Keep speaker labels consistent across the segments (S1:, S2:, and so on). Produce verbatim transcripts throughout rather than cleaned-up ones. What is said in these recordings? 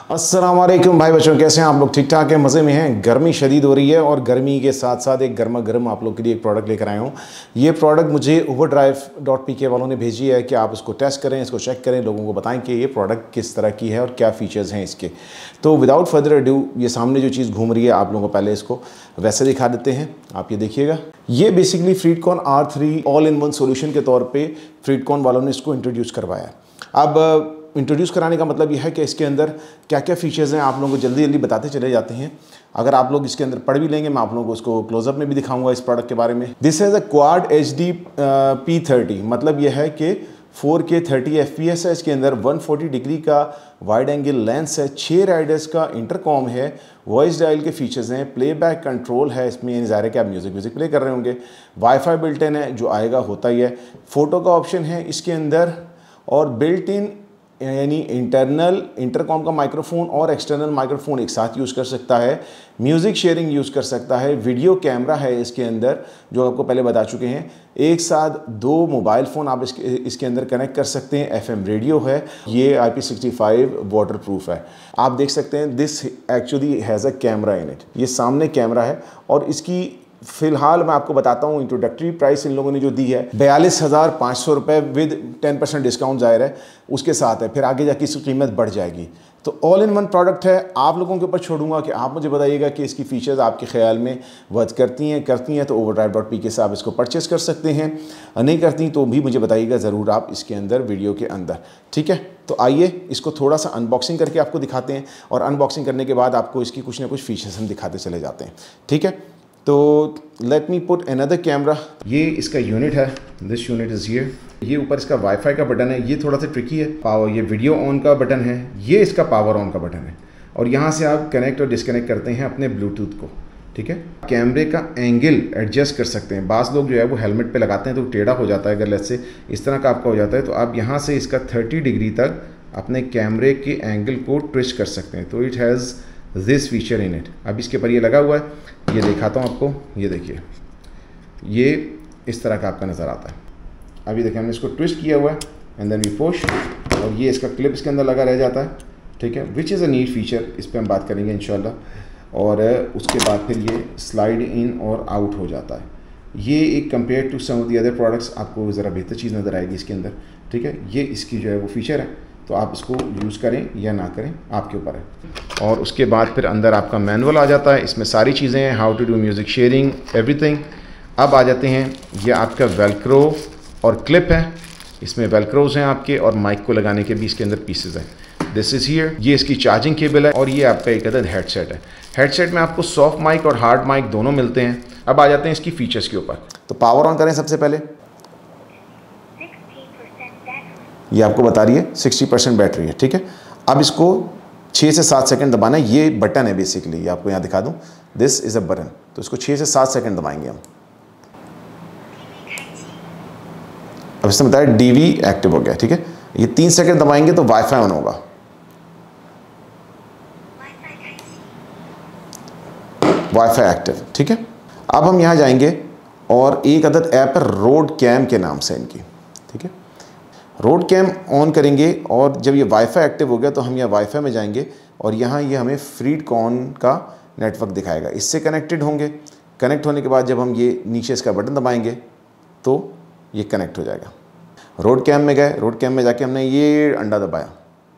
S1: अस्सलाम वालेकुम भाई बच्चों, कैसे हैं आप लोग? ठीक ठाक हैं, मज़े में हैं। गर्मी शदीद हो रही है और गर्मी के साथ साथ एक गर्मा गर्म आप लोग के लिए एक प्रोडक्ट लेकर आया हूँ। ये प्रोडक्ट मुझे ओवरड्राइव डॉट पी के वालों ने भेजी है कि आप इसको टेस्ट करें, इसको चेक करें, लोगों को बताएं कि ये प्रोडक्ट किस तरह की है और क्या फ़ीचर्स हैं इसके। तो विदाउट फर्दर अड्यू, ये सामने जो चीज़ घूम रही है आप लोगों को पहले इसको वैसे दिखा देते हैं। आप ये देखिएगा, ये basically Freedconn R three all in one solution के तौर पर फ्रीडकॉन वालों ने इसको इंट्रोड्यूस करवाया। अब इंट्रोड्यूस कराने का मतलब यह है कि इसके अंदर क्या क्या फीचर्स हैं आप लोगों को जल्दी जल्दी बताते चले जाते हैं। अगर आप लोग इसके अंदर पढ़ भी लेंगे, मैं आप लोगों को उसको क्लोजअप में भी दिखाऊंगा इस प्रोडक्ट के बारे में। This has a quad H D P thirty, मतलब यह है कि four K thirty F P S है इसके अंदर, वन फोर्टी डिग्री का वाइड एंगल लेंस है, छः राइडर्स का इंटरकॉम है, वॉइस डायल के फीचर्स हैं, प्लेबैक कंट्रोल है इसमें, यानी ज़ाहिर है कि आप म्यूज़िक म्यूज़िक प्ले कर रहे होंगे। वाईफाई बिल्ट इन है, जो आएगा होता ही है। फ़ोटो का ऑप्शन है इसके अंदर, और बिल्ट इन यानी इंटरनल इंटरकॉम का माइक्रोफोन और एक्सटर्नल माइक्रोफोन एक साथ यूज़ कर सकता है। म्यूज़िक शेयरिंग यूज़ कर सकता है। वीडियो कैमरा है इसके अंदर, जो आपको पहले बता चुके हैं। एक साथ दो मोबाइल फ़ोन आप इसके इसके अंदर कनेक्ट कर सकते हैं। एफएम रेडियो है। ये I P sixty five water proof है। आप देख सकते हैं this actually has a camera in it. ये सामने कैमरा है और इसकी फ़िलहाल मैं आपको बताता हूँ इंट्रोडक्टरी प्राइस इन लोगों ने जो दी है बयालीस हज़ार पाँच सौ रुपये विद टेन परसेंट डिस्काउंट ज़ाहिर है उसके साथ है। फिर आगे जाके इसकी कीमत बढ़ जाएगी। तो ऑल इन वन प्रोडक्ट है। आप लोगों के ऊपर छोड़ूंगा कि आप मुझे बताइएगा कि इसकी फ़ीचर्स आपके ख्याल में वर्क करती हैं करती हैं तो ओवरड्राइव डॉट पी के से आप इसको परचेस कर सकते हैं। नहीं करती तो भी मुझे बताइएगा ज़रूर आप इसके अंदर वीडियो के अंदर, ठीक है। तो आइए इसको थोड़ा सा अनबॉक्सिंग करके आपको दिखाते हैं और अनबॉक्सिंग करने के बाद आपको इसकी कुछ ना कुछ फ़ीचर्स हम दिखाते चले जाते हैं, ठीक है। तो let me put another camera. ये इसका यूनिट है, दिस यूनिट इज़ हियर। ये ऊपर इसका वाईफाई का बटन है, ये थोड़ा सा ट्रिकी है। पावर, ये वीडियो ऑन का बटन है, ये इसका पावर ऑन का बटन है। और यहाँ से आप कनेक्ट और डिसकनेक्ट करते हैं अपने ब्लूटूथ को, ठीक है। कैमरे का एंगल एडजस्ट कर सकते हैं। बाज़ लोग जो है वो हेलमेट पे लगाते हैं तो टेढ़ा हो जाता है। अगर लेट्स से इस तरह का आपका हो जाता है तो आप यहाँ से इसका थर्टी डिग्री तक अपने कैमरे के एंगल को ट्विस्ट कर सकते हैं। तो it has this feature in it. अब इसके ऊपर ये लगा हुआ है, ये दिखाता हूँ आपको। ये देखिए, ये इस तरह का आपका नज़र आता है। अभी देखिए हमने इसको ट्विस्ट किया हुआ है एंड देन वी पुश, और ये इसका क्लिप इसके अंदर लगा रह जाता है, ठीक है। Which is a neat feature, इस पर हम बात करेंगे इंशाल्लाह। और उसके बाद फिर ये स्लाइड इन और आउट हो जाता है। ये एक compare to some of the other products आपको ज़रा बेहतर चीज़ नज़र आएगी इसके अंदर, ठीक है। ये इसकी जो है वो फीचर है। तो आप इसको यूज़ करें या ना करें आपके ऊपर है। और उसके बाद फिर अंदर आपका मैनुअल आ जाता है। इसमें सारी चीज़ें हैं, how to do music sharing, everything. अब आ जाते हैं, ये आपका वेलक्रो और क्लिप है। इसमें वेलक्रोज हैं आपके, और माइक को लगाने के भी इसके अंदर पीसेज हैं। This is here. ये इसकी चार्जिंग केबल है, और ये आपका एक अदद हेडसेट है। हेडसेट में आपको सॉफ्ट माइक और हार्ड माइक दोनों मिलते हैं। अब आ जाते हैं इसकी फ़ीचर्स के ऊपर। तो पावर ऑन करें सबसे पहले। ये आपको बता रही है सिक्सटी परसेंट बैटरी है, ठीक है। अब इसको छः से सात सेकंड दबाना है। ये बटन है बेसिकली, ये आपको यहाँ दिखा दूँ, दिस इज़ अ बटन। तो इसको छः से सात सेकंड दबाएंगे हम। अब इसने बताया डीवी एक्टिव हो गया, ठीक है। ये तीन सेकंड दबाएंगे तो वाईफाई ऑन होगा। वाईफाई एक्टिव, ठीक है। अब हम यहाँ जाएंगे और एक अदद ऐप है रोड कैम के नाम से इनकी, ठीक है। रोड कैम ऑन करेंगे और जब ये वाईफाई एक्टिव हो गया तो हम यहाँ वाईफाई में जाएंगे और यहाँ ये हमें फ्रीडकॉन का नेटवर्क दिखाएगा। इससे कनेक्टेड होंगे। कनेक्ट होने के बाद जब हम ये नीचे इसका बटन दबाएंगे तो ये कनेक्ट हो जाएगा। रोड कैम में गए, रोड कैम में जाके हमने ये अंडा दबाया।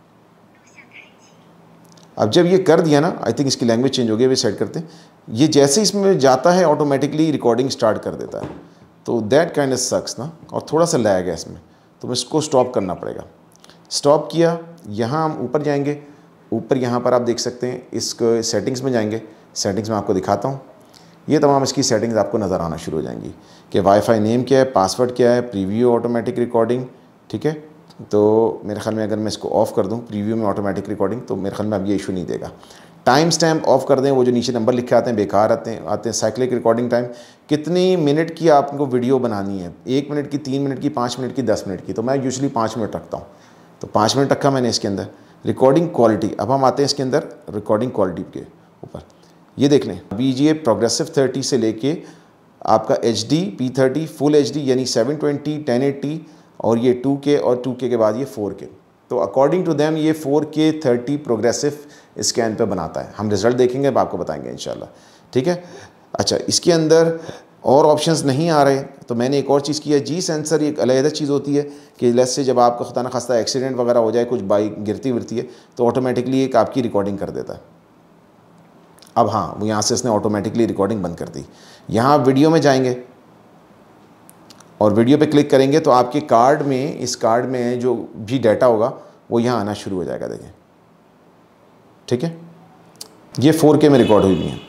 S1: अब जब ये कर दिया ना, आई थिंक इसकी लैंग्वेज चेंज हो गई, वे सेट करते हैं। ये जैसे इसमें जाता है ऑटोमेटिकली रिकॉर्डिंग स्टार्ट कर देता है। तो दैट काइंड ऑफ सक्स ना, और थोड़ा सा लैग है इसमें, तो इसको स्टॉप करना पड़ेगा। स्टॉप किया, यहाँ हम ऊपर जाएंगे। ऊपर यहाँ पर आप देख सकते हैं, इसको सेटिंग्स में जाएंगे। सेटिंग्स में आपको दिखाता हूँ। ये तमाम इसकी सेटिंग्स आपको नज़र आना शुरू हो जाएंगी कि वाईफाई नेम क्या है, पासवर्ड क्या है, प्रीव्यू ऑटोमेटिक रिकॉर्डिंग, ठीक है। तो मेरे ख्याल में अगर मैं इसको ऑफ़ कर दूँ प्रीव्यू में ऑटोमेटिक रिकॉर्डिंग, तो मेरे ख्याल में अब ये इशू नहीं देगा। टाइम स्टैम्प ऑफ कर दें, वो जो नीचे नंबर लिखे आते हैं बेकार आते हैं आते हैं साइक्लिक रिकॉर्डिंग टाइम, कितनी मिनट की आपको वीडियो बनानी है, एक मिनट की, तीन मिनट की, पाँच मिनट की, दस मिनट की। तो मैं यूजुअली पाँच मिनट रखता हूँ, तो पाँच मिनट रखा मैंने इसके अंदर। रिकॉर्डिंग क्वालिटी, अब हम आते हैं इसके अंदर रिकॉर्डिंग क्वालिटी के ऊपर। ये देख लें, अभी ये प्रोग्रेसिव थर्टी से लेके आपका H D P thirty full H D यानी सेवन ट्वेंटी टेन एट्टी, और ये टू के और टू के के बाद ये फोर के। तो अकॉर्डिंग टू देम ये four K thirty progressive scan पे बनाता है। हम रिज़ल्ट देखेंगे, अब आपको बताएंगे इंशाल्लाह, ठीक है। अच्छा, इसके अंदर और ऑप्शंस नहीं आ रहे तो मैंने एक और चीज़ की है, जी सेंसर एक अलग चीज़ होती है कि लेट्स से जब आपका खुदा न खास्ता एक्सीडेंट वगैरह हो जाए, कुछ बाइक गिरती विरती है तो ऑटोमेटिकली एक आपकी रिकॉर्डिंग कर देता है। अब हाँ, वो यहाँ से इसने ऑटोमेटिकली रिकॉर्डिंग बंद कर दी। यहाँ आप वीडियो में जाएंगे और वीडियो पे क्लिक करेंगे तो आपके कार्ड में, इस कार्ड में जो भी डाटा होगा वो यहाँ आना शुरू हो जाएगा, देखें, ठीक है। ये फोर के में रिकॉर्ड हुई हुई है।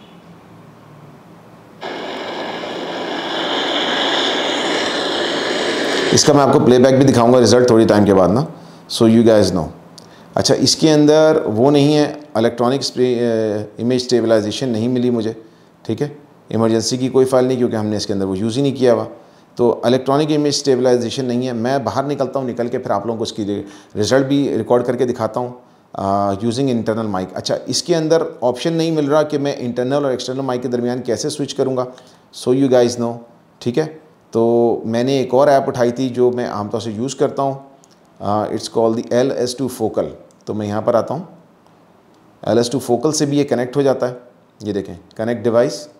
S1: इसका मैं आपको प्लेबैक भी दिखाऊंगा रिज़ल्ट थोड़ी टाइम के बाद ना, सो यू गाइस नो। अच्छा, इसके अंदर वो नहीं है, इलेक्ट्रॉनिक इमेज स्टेबलाइजेशन नहीं मिली मुझे, ठीक है। इमरजेंसी की कोई फाइल नहीं, क्योंकि हमने इसके अंदर वो यूज़ ही नहीं किया हुआ। तो इलेक्ट्रॉनिक इमेज स्टेबलाइजेशन नहीं है। मैं बाहर निकलता हूँ, निकल के फिर आप लोगों को इसकी रिज़ल्ट भी रिकॉर्ड करके दिखाता हूँ यूजिंग इंटरनल माइक। अच्छा, इसके अंदर ऑप्शन नहीं मिल रहा कि मैं इंटरनल और एक्सटर्नल माइक के दरमियान कैसे स्विच करूँगा, सो यू गाइस नो, ठीक है। तो मैंने एक और ऐप उठाई थी जो मैं आमतौर से यूज़ करता हूँ, it's called the L S two focal. तो मैं यहाँ पर आता हूँ, एल एस टू फोकल से भी ये कनेक्ट हो जाता है। ये देखें, कनेक्ट डिवाइस,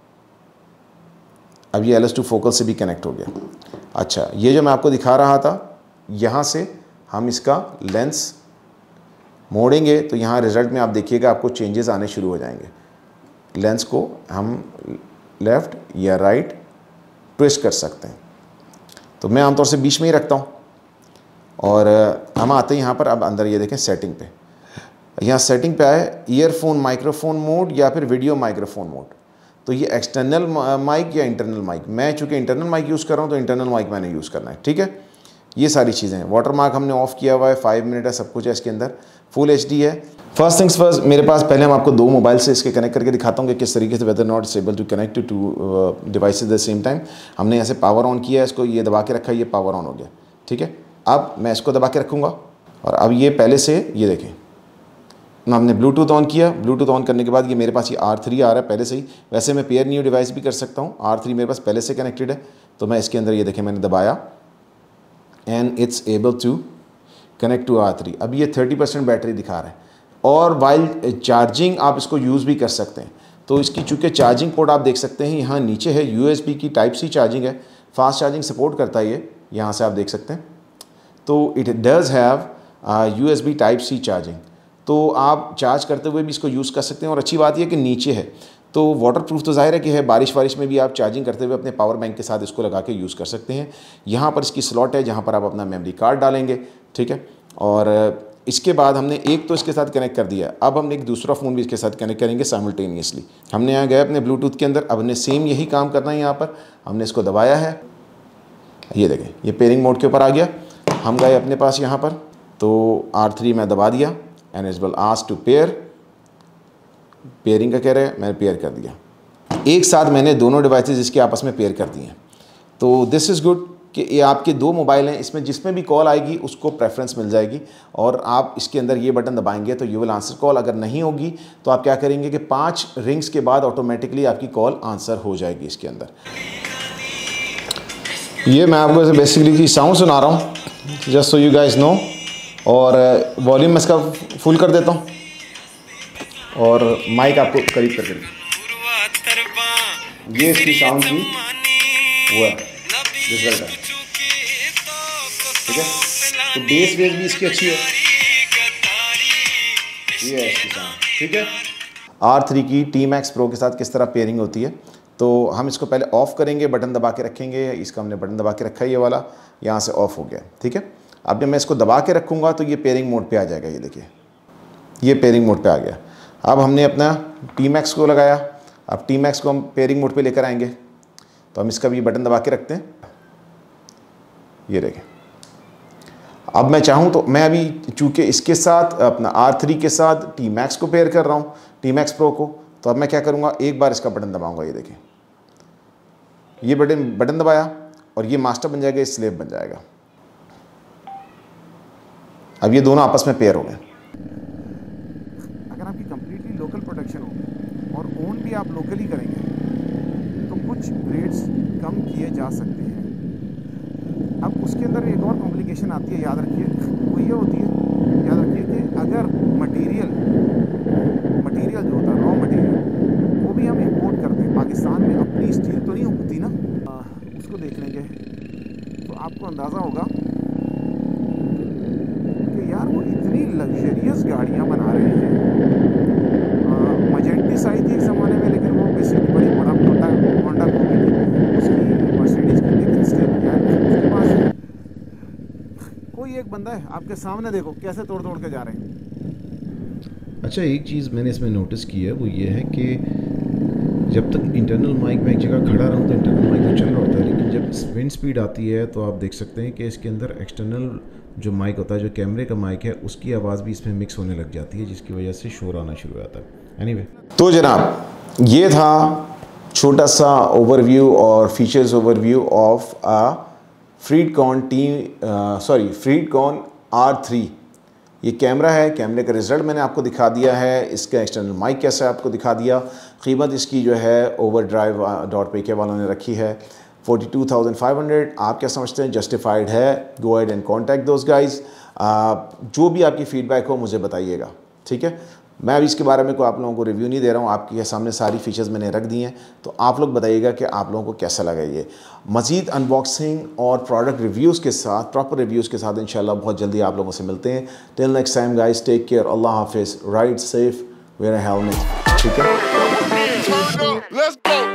S1: अब ये एल एस टू फोकल से भी कनेक्ट हो गया। अच्छा, ये जो मैं आपको दिखा रहा था, यहाँ से हम इसका लेंस मोड़ेंगे तो यहाँ रिज़ल्ट में आप देखिएगा आपको चेंजेस आने शुरू हो जाएंगे। लेंस को हम लेफ़्ट या राइट ट्विस्ट कर सकते हैं। तो मैं आमतौर से बीच में ही रखता हूँ और हम आते हैं यहाँ पर। अब अंदर ये देखें सेटिंग पे, यहाँ सेटिंग पे आए ईयरफोन माइक्रोफोन मोड या फिर वीडियो माइक्रोफोन मोड। तो ये एक्सटर्नल माइक या इंटरनल माइक, मैं चूँकि इंटरनल माइक यूज़ कर रहा हूँ तो इंटरनल माइक मैंने यूज़ करना है, ठीक है। ये सारी चीज़ें हैं। वाटर मार्क हमने ऑफ़ किया हुआ है, फाइव मिनट है, सब कुछ है इसके अंदर, फुल एच डी है। फर्स्ट थिंग्स फर्स्ट, मेरे पास पहले हम आपको दो मोबाइल से इसके कनेक्ट करके दिखाता हूँ कि किस तरीके से whether not is able to connect two devices at the same time. हमने ऐसे पावर ऑन किया है, इसको ये दबा के रखा है, ये पावर ऑन हो गया, ठीक है। अब मैं इसको दबा के रखूँगा और अब ये पहले से, ये देखें, हमने ब्लूटूथ ऑन किया। ब्लूटूथ ऑन करने के बाद ये मेरे पास ये आर थ्री आ रहा है पहले से ही। वैसे मैं पेयर न्यू डिवाइस भी कर सकता हूँ, आर थ्री मेरे पास पहले से कनेक्टेड है। तो मैं इसके अंदर, ये देखें, मैंने दबाया and it's able to connect to R three. अब ये थर्टी परसेंट बैटरी दिखा रहा है और वाइल चार्जिंग आप इसको यूज़ भी कर सकते हैं। तो इसकी चूँकि चार्जिंग पोर्ट आप देख सकते हैं यहाँ नीचे है, यू एस बी की टाइप सी चार्जिंग है, फास्ट चार्जिंग सपोर्ट करता है ये, यहाँ से आप देख सकते हैं। तो it does have U S B type C charging, तो आप चार्ज करते हुए भी इसको यूज़ कर सकते हैं। और अच्छी बात यह कि नीचे है तो वाटर प्रूफ तो ज़ाहिर है कि है, बारिश वारिश में भी आप चार्जिंग करते हुए अपने पावर बैंक के साथ इसको लगा के यूज़ कर सकते हैं। यहाँ पर इसकी स्लॉट है जहाँ पर आप अपना मेमोरी कार्ड डालेंगे, ठीक है। और इसके बाद हमने एक तो इसके साथ कनेक्ट कर दिया, अब हम एक दूसरा फ़ोन भी इसके साथ कनेक्ट करेंगे साइमल्टेनियसली। हमने यहाँ गए अपने ब्लूटूथ के अंदर, अब हमने सेम यही काम करना है। यहाँ पर हमने इसको दबाया है, ये देखें, ये पेयरिंग मोड के ऊपर आ गया। हम गए अपने पास यहाँ पर, तो आर थ्री मैं दबा दिया and is will ask to pair, pairing का कह रहे हैं, मैंने पेयर कर दिया। एक साथ मैंने दोनों डिवाइसेस इसके आपस में पेयर कर दिए हैं। तो दिस इज़ गुड कि ये आपके दो मोबाइल हैं, इसमें जिसमें भी कॉल आएगी उसको प्रेफरेंस मिल जाएगी। और आप इसके अंदर ये बटन दबाएंगे तो यू विल आंसर कॉल। अगर नहीं होगी तो आप क्या करेंगे कि पाँच रिंग्स के बाद ऑटोमेटिकली आपकी कॉल आंसर हो जाएगी इसके अंदर। ये मैं आपको बेसिकली साउंड सुना रहा हूँ, just so you guys know. और वॉल्यूम इसका फुल कर देता हूँ और माइक आपको करीब कर देता हूँ। ये इसकी साउंड की वो है रिजल्ट है, ठीक है। तो बेस बेस भी इसकी अच्छी है, ये है इसकी साउंड, ठीक है। आर थ्री की टी मैक्स प्रो के साथ किस तरह पेयरिंग होती है, तो हम इसको पहले ऑफ़ करेंगे, बटन दबा के रखेंगे। इसका हमने बटन दबा के रखा है, ये वाला यहाँ से ऑफ़ हो गया, ठीक है। अब जब मैं इसको दबा के रखूँगा तो ये पेयरिंग मोड पे आ जाएगा, ये देखिए, ये पेयरिंग मोड पे आ गया। अब हमने अपना टी मैक्स को लगाया, अब टी मैक्स को हम पेयरिंग मोड पे लेकर आएंगे। तो हम इसका भी बटन दबा के रखते हैं, ये देखें। अब मैं चाहूँ तो मैं अभी चूँकि इसके साथ अपना आर थ्री के साथ टी मैक्स को पेयर कर रहा हूँ, टी मैक्स प्रो को, तो अब मैं क्या करूँगा, एक बार इसका बटन दबाऊँगा, ये देखें, ये बटन बटन दबाया और ये मास्टर बन जाएगा, ये स्लेव बन जाएगा। अब ये दोनों आपस में पेयर हो गए।
S2: अगर आपकी कंप्लीटली लोकल प्रोडक्शन हो और ओन भी आप लोकली करेंगे तो कुछ रेट्स कम किए जा सकते हैं। अब उसके अंदर एक और कॉम्प्लिकेशन आती है, याद रखिए, वो ये होती है याद रखिए कि अगर मटेरियल मटेरियल जो होता है रॉ मटेरियल वो भी हम इंपोर्ट करते हैं, पाकिस्तान में अपनी स्टील तो नहीं उगती ना, आ, उसको देख लेंगे तो आपको अंदाज़ा होगा कि यार वो इतनी लग्जरियस गाड़ियाँ बना रहे हैं। मजेंटिस आई थी एक ज़माने में, लेकिन वो बेसिकली बड़ी बड़ा होंडा होंडा कॉपी थी उसकी, मर्सिडीज़ की, लेकिन स्टिल यार उसके पास कोई एक बंदा है आपके सामने, देखो कैसे तोड़ तोड़ के जा रहे हैं।
S1: अच्छा, एक चीज़ मैंने इसमें नोटिस की है, वो ये है कि जब तक इंटरनल माइक में एक जगह खड़ा रहूँ तो इंटरनल माइक तो चल रहा होता है, लेकिन जब विंड स्पीड आती है तो आप देख सकते हैं कि इसके अंदर एक्सटर्नल जो माइक होता है, जो कैमरे का माइक है, उसकी आवाज़ भी इसमें मिक्स होने लग जाती है, जिसकी वजह से शोर आना शुरू हो जाता है। एनीवे, तो जनाब ये था छोटा सा ओवरव्यू और features overview of a Freedconn T sorry Freedconn R three. ये कैमरा है, कैमरे का रिज़ल्ट मैंने आपको दिखा दिया है, इसका एक्सटर्नल माइक कैसा है आपको दिखा दिया। कीमत इसकी जो है ओवर ड्राइव डॉट पे के वालों ने रखी है forty two thousand five hundred. आप क्या समझते हैं, जस्टिफाइड है? Go ahead and contact those guys. जो भी आपकी फ़ीडबैक हो मुझे बताइएगा, ठीक है। मैं अभी इसके बारे में कोई आप लोगों को रिव्यू नहीं दे रहा हूँ, आपके सामने सारी फीचर्स मैंने रख दी हैं, तो आप लोग बताइएगा कि आप लोगों को कैसा लगा ये। मज़ीद अनबॉक्सिंग और प्रोडक्ट रिव्यूज़ के साथ, प्रॉपर रिव्यूज़ के साथ इंशाल्लाह बहुत जल्दी आप लोगों से मिलते हैं। Till next time guys, take care, अल्लाह हाफिज़, ride safe, wear a helmet, ठीक है।